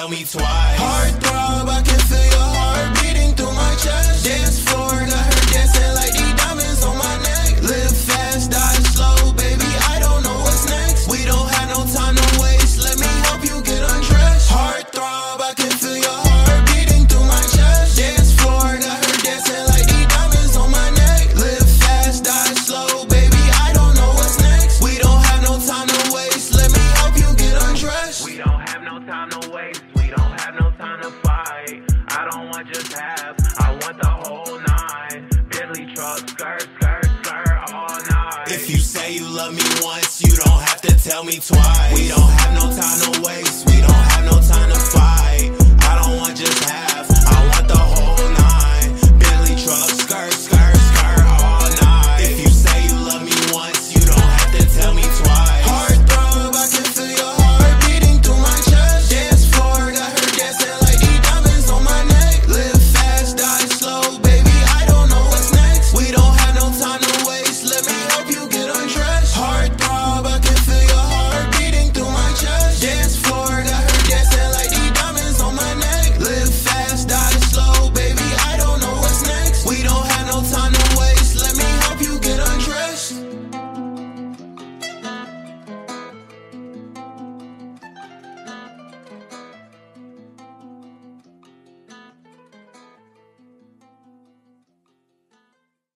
tell me twice. Heartthrob, I can feel your heart beating through my chest. Dance floor, got her dancing like these diamonds on my neck. Live fast, die slow, baby, I don't know what's next. We don't have no time to waste, let me help you get undressed. Heartthrob, I can feel your heart beating through my chest. Dance floor, got her dancing like these diamonds on my neck. Live fast, die slow, baby, I don't know what's next. We don't have no time to waste, let me help you get undressed. We don't have no time to waste, we don't have no time to fight. I don't want just half, I want the whole nine. Bentley truck, skirt, skirt, skirt all night. If you say you love me once, you don't have to tell me twice. We don't have no time to waste, we don't have